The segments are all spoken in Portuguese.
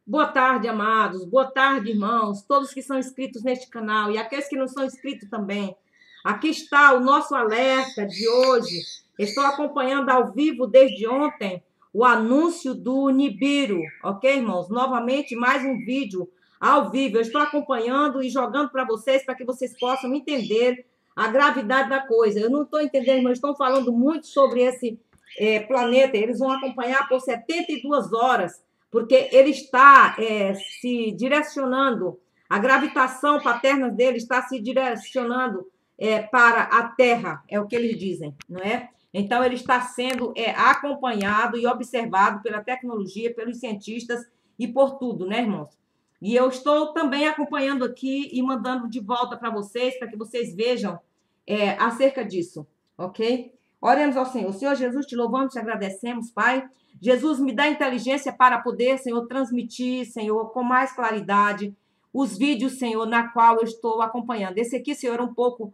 Boa tarde, amados. Boa tarde, irmãos. Todos que são inscritos neste canal e aqueles que não são inscritos também. Aqui está o nosso alerta de hoje. Estou acompanhando ao vivo desde ontem o anúncio do Nibiru, ok, irmãos? Novamente, mais um vídeo ao vivo. Eu estou acompanhando e jogando para vocês, para que vocês possam entender a gravidade da coisa. Eu não estou entendendo, mas estão falando muito sobre esse planeta. Eles vão acompanhar por 72 horas, porque ele está se direcionando, a gravitação paterna dele está se direcionando para a Terra, é o que eles dizem, não é? Então, ele está sendo acompanhado e observado pela tecnologia, pelos cientistas e por tudo, né, irmãos? E eu estou também acompanhando aqui e mandando de volta para vocês, para que vocês vejam acerca disso, ok? Oremos ao Senhor. Senhor Jesus, te louvamos, te agradecemos, Pai. Jesus, me dá inteligência para poder, Senhor, transmitir, Senhor, com mais claridade os vídeos, Senhor, na qual eu estou acompanhando. Esse aqui, Senhor, é um pouco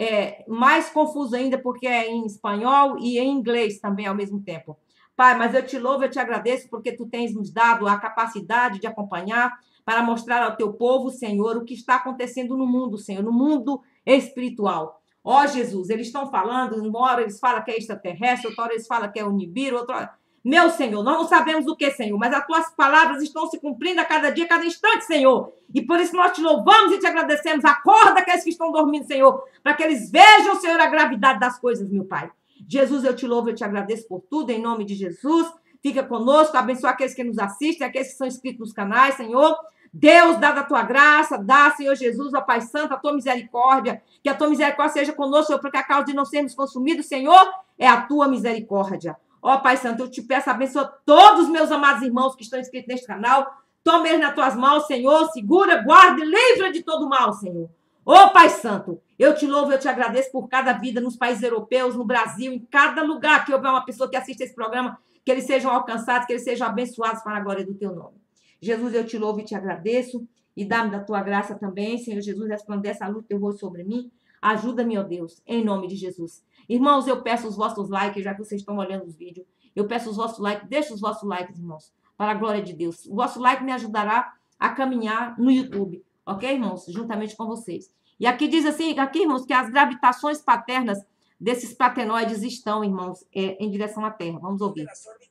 mais confuso ainda, porque é em espanhol e em inglês também ao mesmo tempo. Pai, mas eu te louvo, eu te agradeço, porque tu tens nos dado a capacidade de acompanhar para mostrar ao teu povo, Senhor, o que está acontecendo no mundo, Senhor, no mundo espiritual. Ó, Jesus, eles estão falando, uma hora eles falam que é extraterrestre, outra hora eles falam que é o Nibiru, outra hora... Meu Senhor, nós não sabemos o que, Senhor, mas as tuas palavras estão se cumprindo a cada dia, a cada instante, Senhor. E por isso nós te louvamos e te agradecemos. Acorda aqueles que estão dormindo, Senhor, para que eles vejam, Senhor, a gravidade das coisas, meu Pai. Jesus, eu te louvo, eu te agradeço por tudo, em nome de Jesus. Fica conosco, abençoa aqueles que nos assistem, aqueles que são inscritos nos canais, Senhor. Deus, dá da tua graça, dá, Senhor Jesus, ó Pai Santo, a tua misericórdia, que a tua misericórdia seja conosco, Senhor, porque a causa de não sermos consumidos, Senhor, é a tua misericórdia. Ó Pai Santo, eu te peço, abençoa todos os meus amados irmãos que estão inscritos neste canal, toma eles nas tuas mãos, Senhor, segura, guarda e livra de todo mal, Senhor. Ó Pai Santo, eu te louvo, eu te agradeço por cada vida nos países europeus, no Brasil, em cada lugar que houver uma pessoa que assiste esse programa, que eles sejam alcançados, que eles sejam abençoados para a glória do teu nome. Jesus, eu te louvo e te agradeço e dá-me da tua graça também, Senhor Jesus, resplandece a luz do teu rosto sobre mim. Ajuda-me, ó Deus, em nome de Jesus. Irmãos, eu peço os vossos likes, já que vocês estão olhando os vídeos. Eu peço os vossos likes, deixa os vossos likes, irmãos, para a glória de Deus. O vosso like me ajudará a caminhar no YouTube, ok, irmãos? Juntamente com vocês. E aqui diz assim, aqui, irmãos, que as gravitações paternas desses platenoides estão, irmãos, em direção à Terra. Vamos ouvir.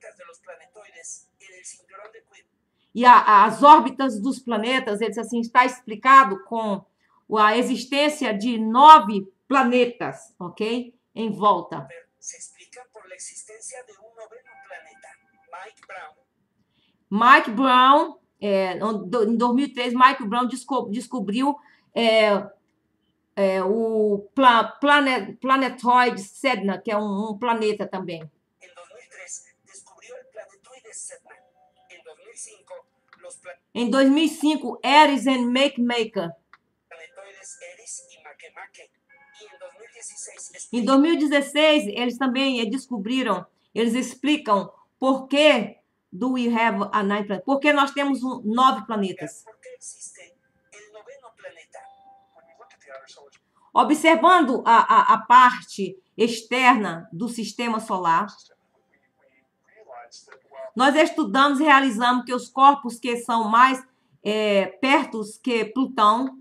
E as órbitas dos planetas, eles assim, está explicado com a existência de 9 planetas, ok? Em volta. Se explica por a existência de um noveno planeta, Mike Brown, em 2003, Mike Brown descobriu o planetoide Sedna, que é um planeta também. Em 2003, descobriu o planetoide Sedna. Em 2005, Eris e Makemaker. Em 2016, eles também descobriram, eles explicam por que do we have a nine planet, por que nós temos 9 planetas. Porque existe o noveno planeta. Observando a parte externa do sistema solar, nós estudamos e realizamos que os corpos que são mais perto que Plutão,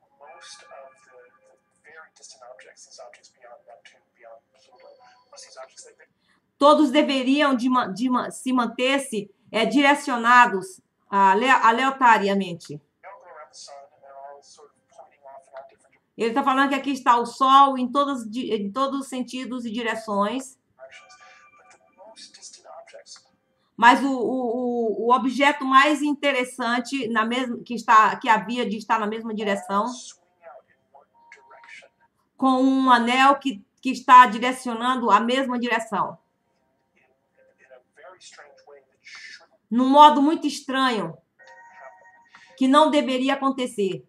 todos deveriam se manter-se direcionados aleatoriamente. Ele está falando que aqui está o Sol em todos os sentidos e direções. Mas o objeto mais interessante que havia de estar na mesma direção, com um anel que está direcionando a mesma direção. Num modo muito estranho, que não deveria acontecer.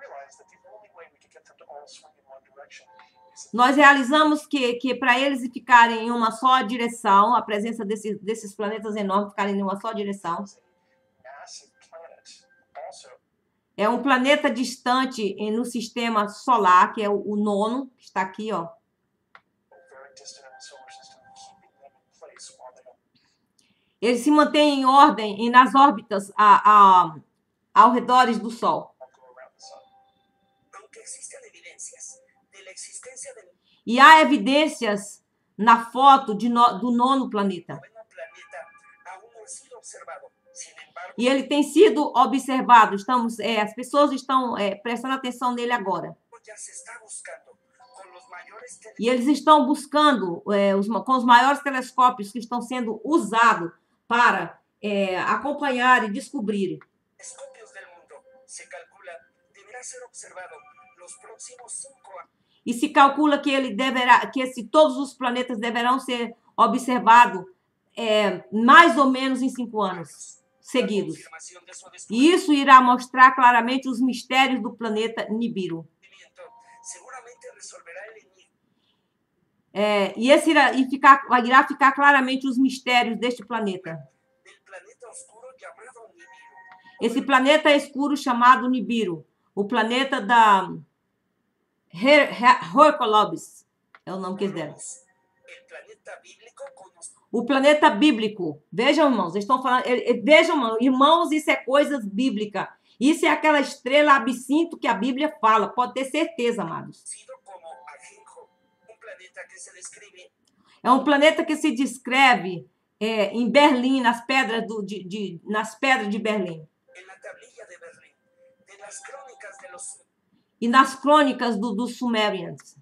Nós realizamos que para eles ficarem em uma só direção, a presença desses planetas enormes ficarem em uma só direção, é um planeta distante no sistema solar, que é o nono, que está aqui, ó. Ele se mantém em ordem e nas órbitas ao redor do Sol. E há evidências na foto do nono planeta. E ele tem sido observado. As pessoas estão prestando atenção nele agora. E eles estão buscando com os maiores telescópios que estão sendo usados para acompanhar e descobrir. E se calcula que todos os planetas deverão ser observados mais ou menos em 5 anos seguidos. E isso irá mostrar claramente os mistérios do planeta Nibiru. Irá ficar claramente os mistérios deste planeta. Esse planeta escuro chamado Nibiru, o planeta da Hercolobis, é o nome que eles deram. O planeta bíblico. Vejam, irmãos, eles estão falando. Vejam, irmãos, isso é coisas bíblicas. Isso é aquela estrela absinto que a Bíblia fala. Pode ter certeza, amados. É um planeta que se descreve em Berlim, nas pedras de Berlim. E nas crônicas dos Sumerians.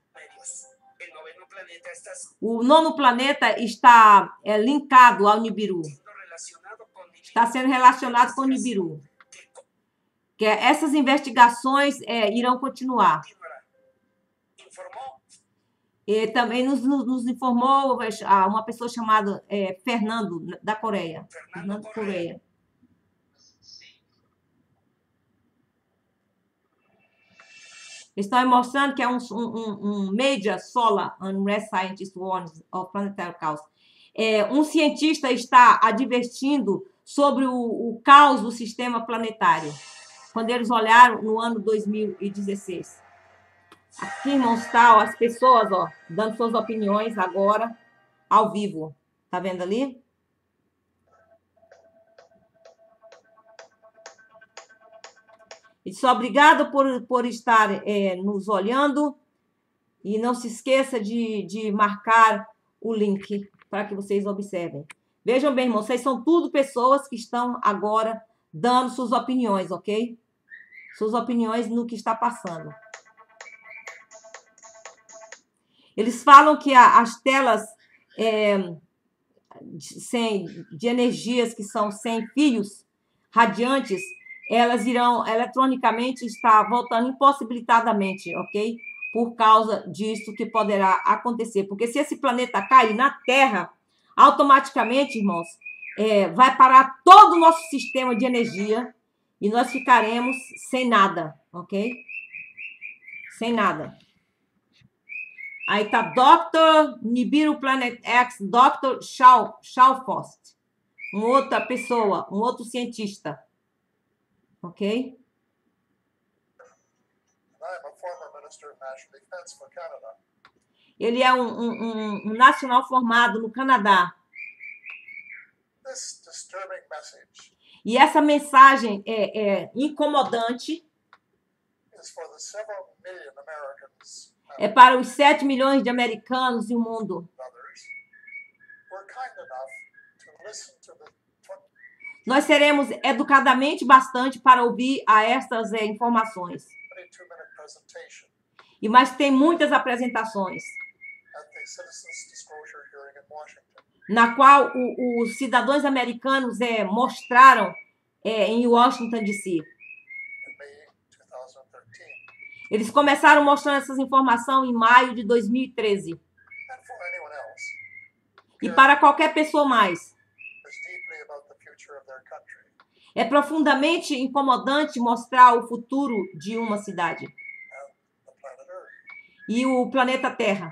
O nono planeta está linkado ao Nibiru. Está sendo relacionado com o Nibiru. Que essas investigações irão continuar. E também nos informou uma pessoa chamada Fernando, da Coreia. Fernando Coreia. Estão mostrando que é um Major Solar Unrest Scientist Warns of Planetary Chaos. Um cientista está advertindo sobre o caos do sistema planetário, quando eles olharam no ano 2016. Aqui, irmãos, está as pessoas dando suas opiniões agora, ao vivo. Tá vendo ali? E só obrigado por estar nos olhando. E não se esqueça de marcar o link para que vocês observem. Vejam bem, irmãos, vocês são tudo pessoas que estão agora dando suas opiniões, ok? Suas opiniões no que está passando. Eles falam que as telas de energias que são sem fios radiantes, elas irão eletronicamente estar voltando impossibilitadamente, ok? Por causa disso que poderá acontecer. Porque se esse planeta cair na Terra, automaticamente, irmãos, vai parar todo o nosso sistema de energia e nós ficaremos sem nada, ok? Sem nada. Aí tá Dr. Nibiru Planet X, Dr. Schaufost. Uma outra pessoa, um outro cientista. Ok? Ele é um nacional formado no Canadá. E essa mensagem incomodante é para os 7 milhões de americanos e o mundo. Nós seremos educadamente bastante para ouvir a estas informações. Mas tem muitas apresentações na qual os cidadãos americanos mostraram em Washington, D.C. Eles começaram mostrando essas informações em maio de 2013. E para qualquer pessoa mais. É profundamente incomodante mostrar o futuro de uma cidade. E o planeta Terra.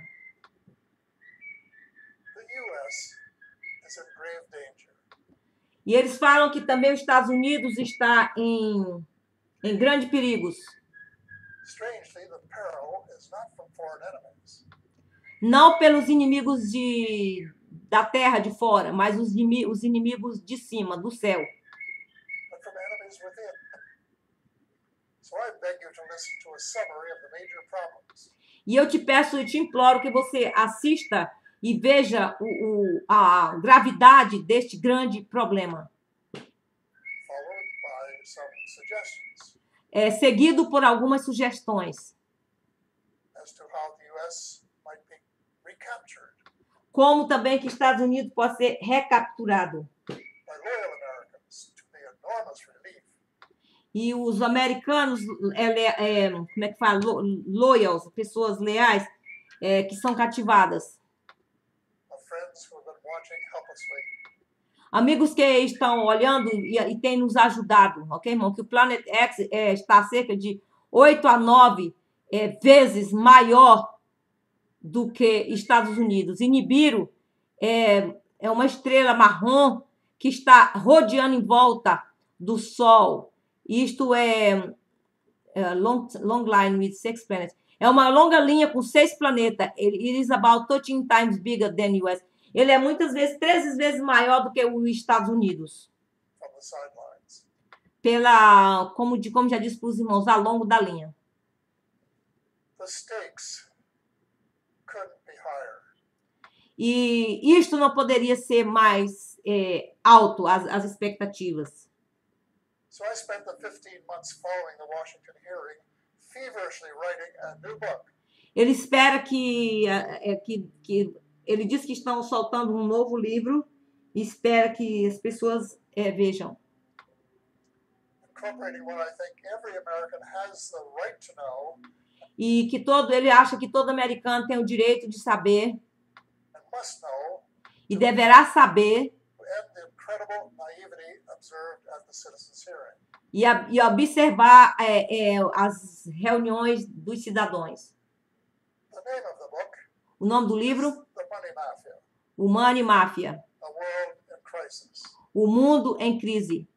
E eles falam que também os Estados Unidos está em grandes perigos. Não pelos inimigos da terra de fora, mas os inimigos de cima, do céu. but from enemies within. So I beg you to listen to a summary of the major problems. E eu te peço e te imploro que você assista e veja a gravidade deste grande problema. Followed by some suggestions Seguido por algumas sugestões. as to how the U.S. might be recaptured Como também que Estados Unidos pode ser recapturado. by loyal Americans to the enormous relief E os americanos, como é que fala? Loyals, pessoas leais, que são cativadas. of friends who have been watching helplessly Amigos que estão olhando e têm nos ajudado, ok, irmão? Que o Planet X está cerca de 8 a 9 vezes maior do que Estados Unidos. E Nibiru é uma estrela marrom que está rodeando em volta do Sol. Isto é long line with 6 planets. É uma longa linha com 6 planetas. It is about 13 times bigger than US. Ele é muitas vezes, 13 vezes maior do que os Estados Unidos. from the sidelines. Como já disse para os irmãos, ao longo da linha. The stakes couldn't be higher. E isto não poderia ser mais alto, as expectativas. So I spent the 15 months following the Washington hearing feverishly writing a new book. Ele espera que ele diz que estão soltando um novo livro e espera que as pessoas vejam. Incorporating what I think every American has the right to know E que ele acha que todo americano tem o direito de saber and must know e deverá saber to end the incredible naivety observed at the citizens' hearing. e observar as reuniões dos cidadãos. The name of the book O nome do is livro, The Money Mafia, O Money Mafia, A World in Crisis. O Mundo em Crise.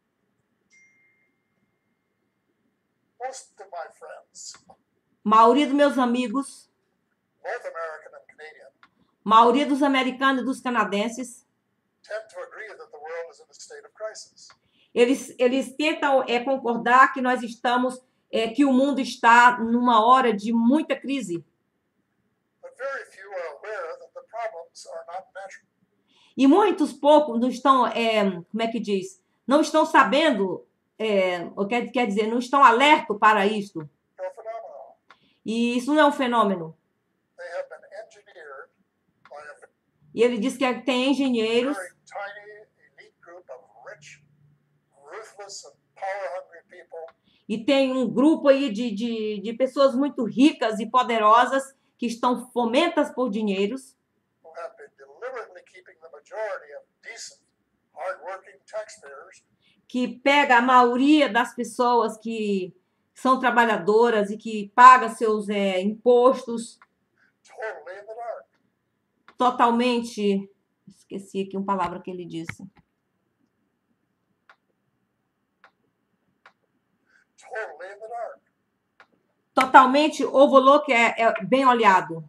Most of my friends, Maioria dos meus amigos, both American and Canadian, maioria dos americanos e dos canadenses, tend to agree that the world is in a state of crisis. eles tentam concordar que nós estamos, que o mundo está numa hora de muita crise. But very few are aware that the problems are not natural. E muitos poucos não estão, como é que diz? Não estão sabendo, quer dizer, não estão alertos para isto. They're phenomenal. E isso não é um fenômeno. They have been engineered by a E ele diz que tem engenheiros very tiny elite group of rich, ruthless, and power-hungry people e tem um grupo aí de pessoas muito ricas e poderosas que estão fomentas por dinheiros who have been deliberately keeping the majority of decent, hard-working taxpayers que pega a maioria das pessoas que são trabalhadoras e que pagam seus impostos totally in the dark. totalmente. Esqueci aqui uma palavra que ele disse. Totally in the dark. Totalmente overlook é bem olhado.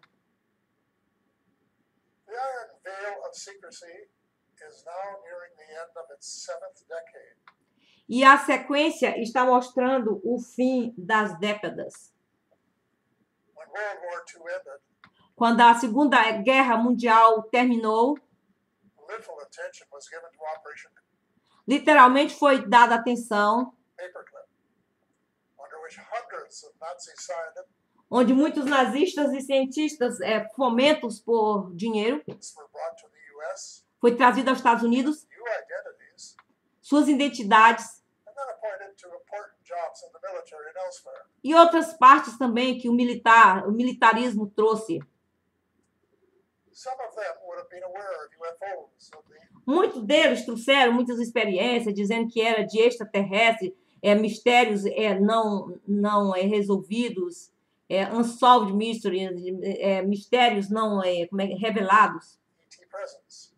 The iron veil of secrecy is now nearing the end of its 7th decade. E a sequência está mostrando o fim das décadas. When World War II ended, Quando a Segunda Guerra Mundial terminou, little attention was given to Operation literalmente foi dada atenção, Paperclip, under which hundreds of Nazi scientists onde muitos nazistas e cientistas fomentos por dinheiro, were brought to the U.S., foi trazido aos Estados Unidos, new identities, suas identidades and then appointed to important jobs in the military and elsewhere. e outras partes também que o militarismo trouxe. Some of them would have been aware of UFOs, of the Muitos deles trouxeram muitas experiências dizendo que era de extraterrestre, mistérios não resolvidos, unsolved mysteries, mistérios não revelados. ET presence.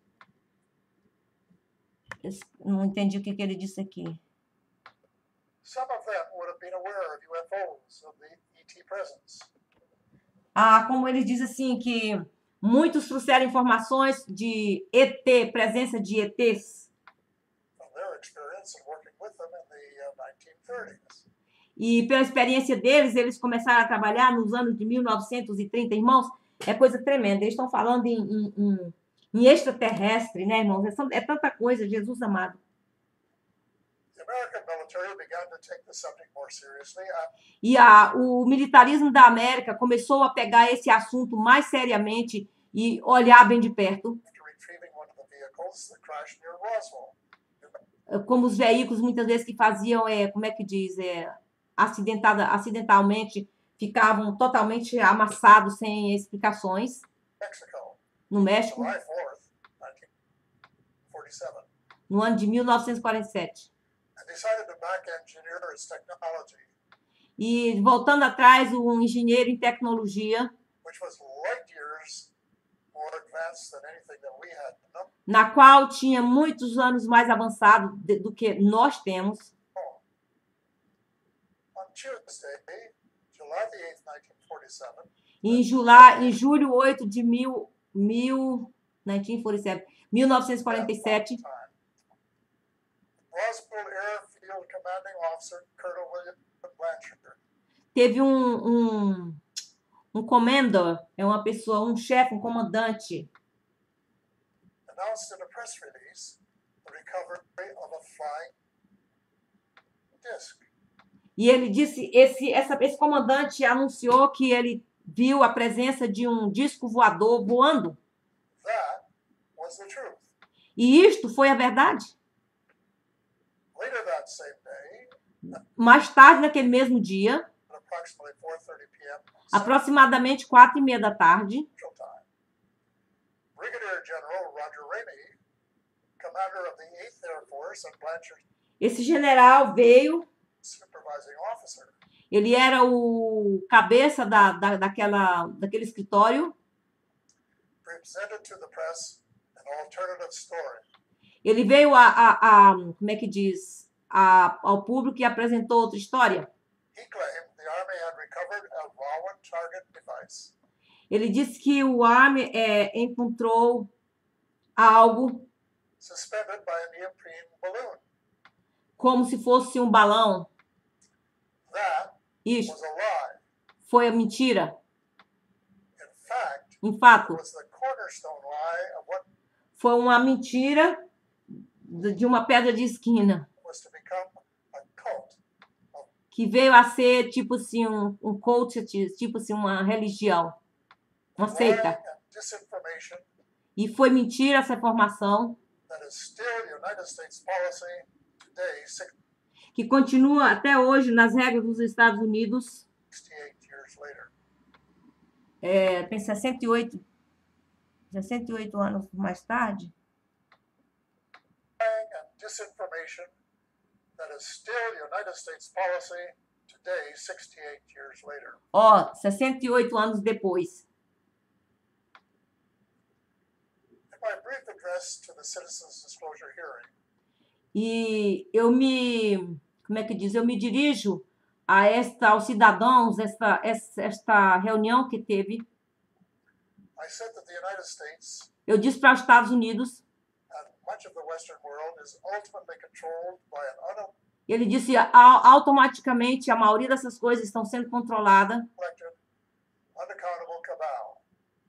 Não entendi o que ele disse aqui. Some of them would have been aware of UFOs, of the ET presence. Como ele diz assim, que Muitos trouxeram informações de ET, presença de ETs. from their experience in working with them in the 1930s. E pela experiência deles, eles começaram a trabalhar nos anos de 1930, irmãos. É coisa tremenda. Eles estão falando em extraterrestre, né, irmãos? É tanta coisa, Jesus amado. The American military began to take the subject more seriously E o militarismo da América começou a pegar esse assunto mais seriamente e olhar bem de perto. after retrieving one of the vehicles that crashed near Roswell. Como os veículos, muitas vezes, que faziam, como é que diz, acidentalmente, ficavam totalmente amassados, sem explicações, Mexico, no México, July 4th, 1947, no ano de 1947. and decided to back engineer its technology, E, voltando atrás, um engenheiro em tecnologia, which was light years more advanced than anything that we had known. na qual tinha muitos anos mais avançado do que nós temos. On Tuesday, July the 8th, 1947, Em julho 8 de 1947, Roswell Airfield Commanding Officer Colonel William Blanchard teve um commander, uma pessoa, um chefe, um comandante, announced in a press release the recovery of a flying disc. e ele disse, esse comandante anunciou que ele viu a presença de um disco voador voando. That was the truth. E isto foi a verdade. Later that same day, Mais tarde, naquele mesmo dia, at approximately 4:30 p.m. aproximadamente 4h30 da tarde, Central Time, Brigadier General Roger Ramey, commander of the 8th Air Force and Blanchard esse general veio, supervising officer, ele era o cabeça daquele escritório, presented to the press an alternative story. ele veio como é que diz, ao público e apresentou outra história. He claimed the Army had recovered a Rowan target device Ele disse que o Army encontrou algo suspended by a neoprene balloon. como se fosse um balão. That Isso was a lie. foi a mentira. In fact, Em fato, it was the cornerstone lie of what foi uma mentira de uma pedra de esquina, was to become a cult of que veio a ser tipo assim um cult, tipo assim uma religião, uma lying seita. and disinformation E foi mentira essa informação, that is still United States policy today, que continua até hoje nas regras dos Estados Unidos. 68 years later. Tem 68 anos mais tarde. Lying and disinformation that is still United States policy today, 68 years later. 68 anos depois. In my brief address to the Citizens Disclosure Hearing, E eu como é que diz? Eu me dirijo aos cidadãos, esta reunião que teve. I said that the United States Eu disse para os Estados Unidos, and much of the Western world is ultimately controlled by an ele disse, automaticamente a maioria dessas coisas estão sendo controladas unelected, unaccountable cabal.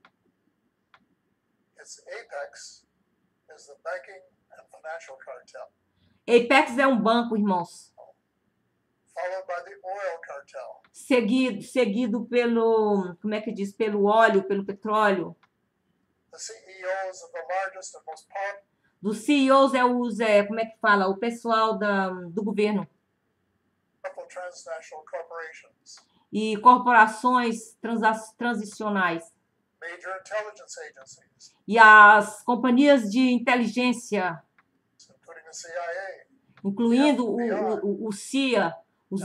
Its apex is the banking and financial cartel, Apex é um banco, irmãos, followed by the oil cartel, seguido pelo, como é que diz, pelo óleo, pelo petróleo. the CEOs of the largest and most Dos CEOs como é que fala? O pessoal do governo. powerful transnational corporations, E corporações transicionais. major intelligence agencies, E as companhias de inteligência, including the CIA, incluindo o CIA, os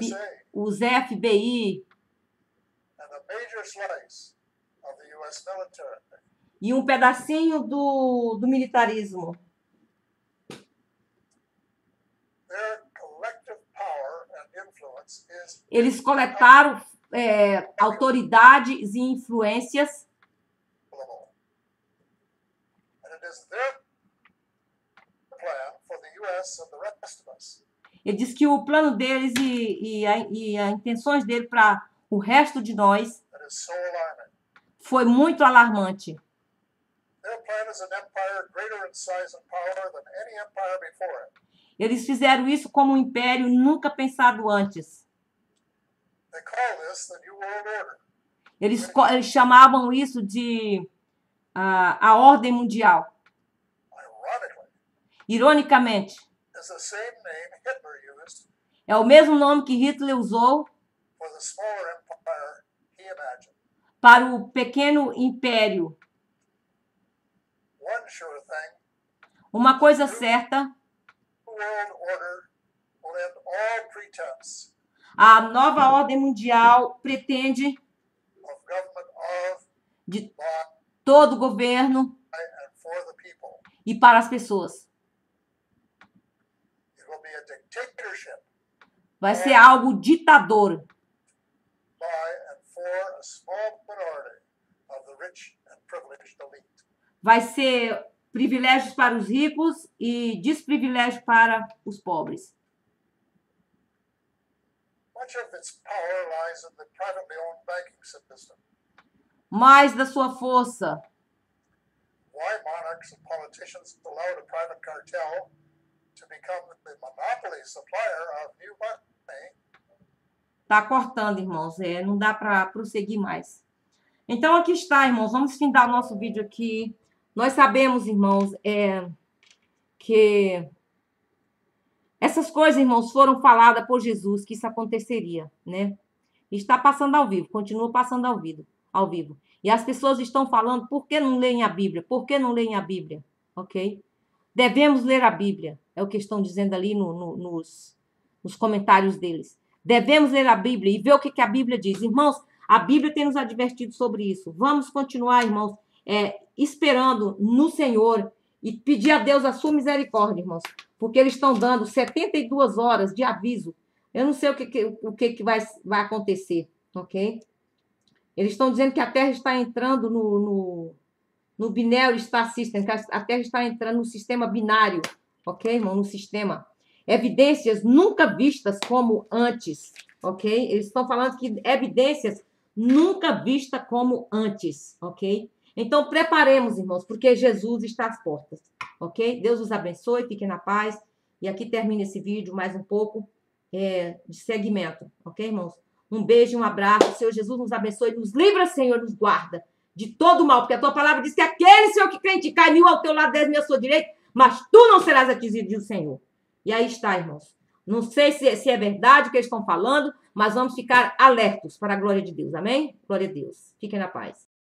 FBI and a major slice of the U.S. military. e um pedacinho do militarismo. Their collective power and influence is Eles coletaram autoridades e influências incalculable. is their plan for the U.S. and the rest of us. Ele diz que o plano deles e as intenções dele para o resto de nós That is so alarming. foi muito alarmante. Their plan is an empire greater in size and power than any empire before it. Eles fizeram isso como um império nunca pensado antes. They call this the New World Order. Eles chamavam isso de a ordem mundial. Ironically, Ironicamente, is the same name Hitler used é o mesmo nome que Hitler usou for the smaller empire he imagined. para o pequeno império. One sure thing, Uma coisa certa, the New World Order will end all pretense a nova ordem mundial pretende of government of, de by, todo o governo and for the people. e para as pessoas. It will be a dictatorship Vai ser algo ditador by and for a small minority of the rich and privileged elite. vai ser privilégios para os ricos e desprivilégios para os pobres. Much of its power lies in the privately owned banking system. Mais da sua força, Why monarchs and politicians allowed a private cartel to become the monopoly supplier of new money tá cortando, irmãos, não dá para prosseguir mais. Então, aqui está, irmãos, vamos findar o nosso vídeo aqui. Nós sabemos, irmãos, que essas coisas, irmãos, foram faladas por Jesus, que isso aconteceria, né? Está passando ao vivo, continua passando ao vivo. E as pessoas estão falando, por que não leem a Bíblia? Por que não leem a Bíblia? Ok? Devemos ler a Bíblia, é o que estão dizendo ali nos comentários deles. Devemos ler a Bíblia e ver o que a Bíblia diz. Irmãos, a Bíblia tem nos advertido sobre isso. Vamos continuar, irmãos, esperando no Senhor e pedir a Deus a sua misericórdia, irmãos, porque eles estão dando 72 horas de aviso. Eu não sei o que vai acontecer, ok? Eles estão dizendo que a Terra está entrando no Binary Star System, que a Terra está entrando no sistema binário, ok, irmão? No sistema. Evidências nunca vistas como antes, ok? Eles estão falando que evidências nunca vistas como antes, ok? Então, preparemos, irmãos, porque Jesus está às portas, ok? Deus os abençoe, fiquem na paz. E aqui termina esse vídeo, mais um pouco de segmento, ok, irmãos? Um beijo, um abraço. O Senhor Jesus nos abençoe, nos livra, Senhor, nos guarda de todo mal, porque a tua palavra diz que aquele, Senhor, que crente cai 1000 ao teu lado, 10.000 à sua direita, mas tu não serás atingido, diz o Senhor. E aí está, irmãos. Não sei se é verdade o que eles estão falando, mas vamos ficar alertos para a glória de Deus. Amém? Glória a Deus. Fiquem na paz.